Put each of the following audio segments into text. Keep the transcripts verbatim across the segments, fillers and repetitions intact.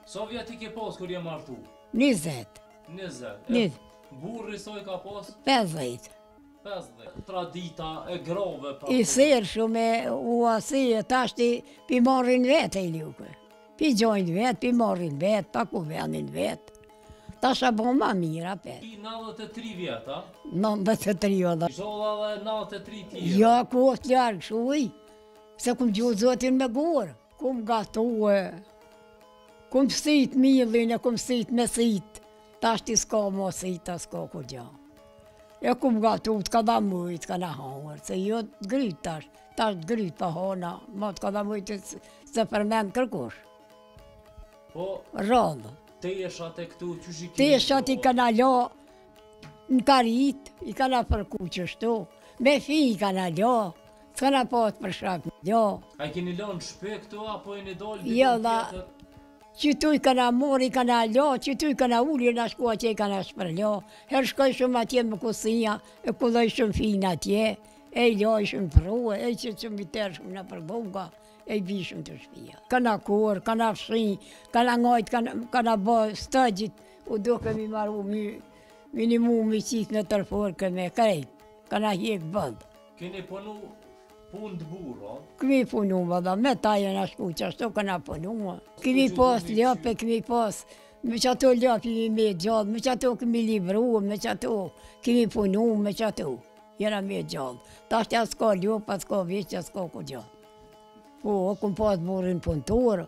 Sa vjet i ke pas kur je martu? njëzet. njëzet. njëzet. Burri soj ka pas? pesëdhjetë. pesëdhjetë. Tradita e grave pra. I serë shumë u asije, tash ti pi marrin vetë e luke. Pi gjojnë vetë, pi marrin vetë, pa ku venin vetë. Tash a bon ma mira pet. I nëntëdhjetë e tri vjet, a? nëntëdhjetë e tri o dhe. Sholla dhe nëntëdhjetë e tri tjera. Ja, ku është ljarë shuj. Se kum gjuhë zotin me gorë. Kum gatuë. Kum sit millin e kum sit me sit. Tash ti s'ka mo sit, a s'ka ku gja. E kum gatu, t'ka da mujt, t'ka da hangër. Se jo t'gryt tash. Tash t'gryt pa hana. Ma t'ka da mujt se përmen kërkush. Po, Rallë. teshat e këtu, që shi kini? Teshat i kana la në karit, i kana përku qështu. Me fi i kana la, s'kana pas për shak në la. A i keni lanë shpe këtu, apo i një dalë? Jo, da, qëtu i kana mori, i kana la, qëtu i kana uli në shkua që i kana shpër la. Her shkoj shumë atje më kusinja, e kulloj shumë fina atje, e i la i shumë prue, e i që që mi tërë shumë në përbuga. E i bishëm të shpia. Kana kur, kana fshin, kana ngajt, kana, kana bë stëgjit, u do kemi maru mi, minimu mi qit në tërfor këme krejt, kana hjek bënd. Keni punu punë të burë, a? Kemi punu vëda, me ta jena shku që ashtu kana punu. Kemi pas ljape, kemi pas, me që ato ljape kemi me gjallë, me që ato kemi livru, me që ato kemi punu, me që ato jena me gjallë. Ta shtja s'ka ljopa, s'ka veqja, s'ka ku gjallë. Po, kum pas burin punëtorë.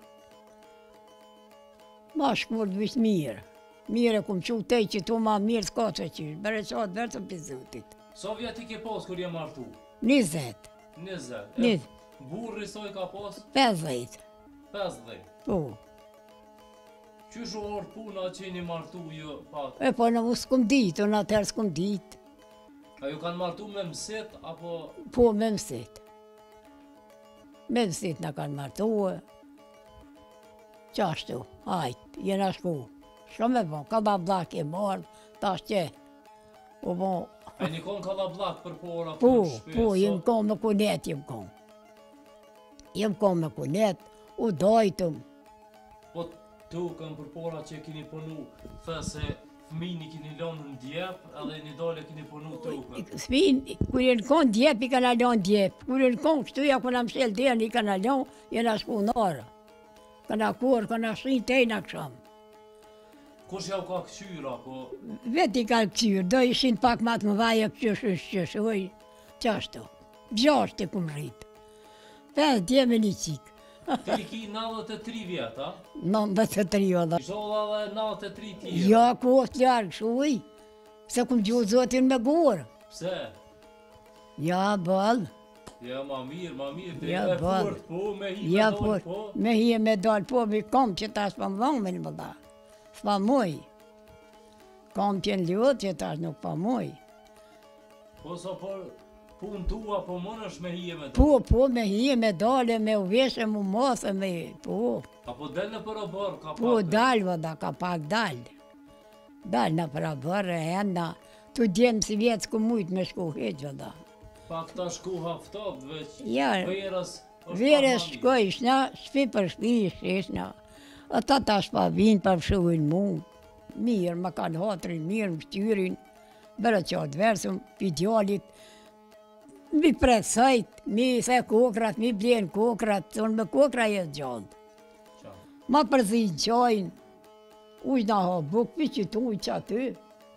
Ma shkurt vishë mirë. Mirë e kum qu tej që tu ma mirë s'ka që qysh. Bere qatë verë për zotit. Sa vjet i ke pas kur je martu? njëzet. njëzet. njëzet. Burri soj ka pas? pesëdhjetë. pesëdhjetë. Po. Qysh u orë puna që jeni martu jo pak? E po në mu s'kum ditë, unë atëherë s'kum ditë. A ju kanë martu me mësit, apo? Po, me mësit. Me mësit në kanë martuë. Qashtu, hajtë, jena shku. Shumë e bon, ka da blak e mordë, ta shqe. U bon. A një konë ka da blak për pora? Po, po, jem konë me kunet, jem konë. Jem konë me kunet, u dojtëm. Po, tu kanë për pora që keni punu, thë se fëmini keni lanë në djep, edhe një dole keni punu trupën. Fëmin, kur jenë konë djep, i kana lanë djep. Kur jenë konë kështu, ja kuna mshel djerën, i kana lanë, jena shku nara. Kana kur, kana shrin tejna kësham. Kush ja u ka këqyra, po? Vet i ka këqyrë, do ishin pak matë më vaje këqysh, këqysh, oj, qashtu. Gjasht e kum rritë. Pes djeme një qikë. Ti ki nëntëdhjetë e tri vjet, a? nëntëdhjetë e tri o dhe. Sholla dhe nëntëdhjetë e tri tjera. Ja, ku është ljarë shuj, se kum gjuhë zotin me gorë. Pse? Ja, bëllë. Ja, ma mirë, ma mirë, te Ja, e bëllë. fort, po, me hi Ja, me po, dojnë, po. me hi e me dalë, po, mi kom që tash pa më dhonë me një më da. S'pa muj. Kom që në ljotë që tash nuk pa muj. Po, sa po, punë tua, po mën është me hi e me dojnë. Po, po, me hi e me dalë, me u veshe, mu mosë, me, po. Apo del në për o bërë, ka Po, pak. dalë, vëda, ka pak dalë. Dalë në pra bërë, e enda, tu djemë si vjetë s'ku mujtë me shku heqë, vëda. Pak ta shku haftot, veç Ja, verës është vere pak ma mirë. shkojshna, shpi për shpi sheshna. Ata tash pa vinë, pa fshuhin mu. Mirë, ma kanë hatrin, mirë, më shtyrin. Bërë qatë versëm, pi djallit. Mi presajt, mi se kokrat, mi blenë kokrat, unë me kokra jetë gjallë. Qa? Ma përzijnë qajnë, ujna ha buk, pi që tu ujë që aty.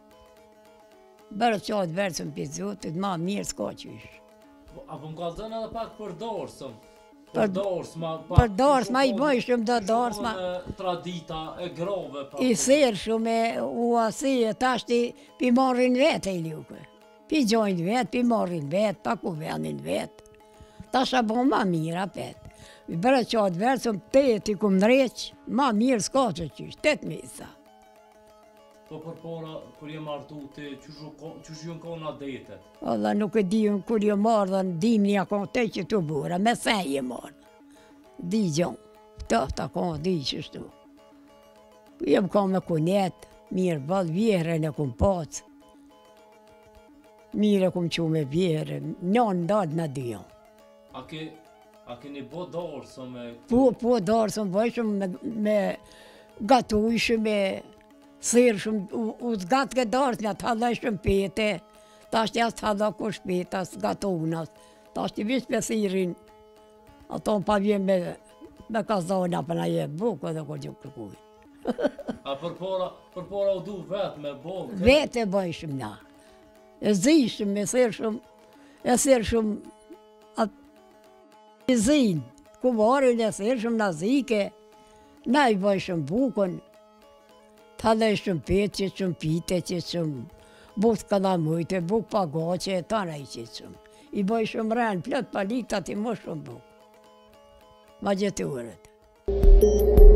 Bërë qatë versëm pi zotit, ma mirë s'ka qysh. Po, apo më ka zënë edhe pak për dorsëm. Për- Për dorsë, ma... pak- Për dorës, ma i që bëj shumë do që dorës, ma... konë Tradita e grove, pa... I serë shumë e u asije, tash ti pi marrin vetë e luke. Pi gjojnë vetë, pi marrin vetë, pa ku venin vetë. Tash a bon ma mirë apet. I bërë qatë versëm, te ti kum dreq, ma mirë s'ka që qysh, tet misa. Po për pora, kur je martu ti, qësh ju në kona detet? Alla nuk e di unë kur jo marrë dhe në dim një akon te që të bura, me se je marrë. Di gjon, tëfta akon, di qështu. Jem ka me kunet, mirë bal, vjerën e kum pacë. Mirë e kum qu me vjerën, njën ndalë në dijon. A ke, a keni bo dorso me... Po, po, darë së më bëjshëm me, me gatujshëm e thirrshëm, u, u zgat ke darsnja, të hallajshëm pete, tash jas të halla kush petas, gatunas, tash të vish me thirin, ato pa vjen me, me kazona për na je buko dhe ko gjë kërkuj. A për para, për para u du vetë me bo? Vetë e bëjshëm na. E zishëm, e thirrshëm, e thirrshëm atë i zinë, kuvarin e thirrshëm na zike, na i bëjshëm bukën, të haleshëm petë, që qëm pite, që qëm bukë kalamujte, bukë pagace, tana i që qëm. I bëjshëm rrenë, plët palitat i më shumë bukë. Ma gjithë të urët.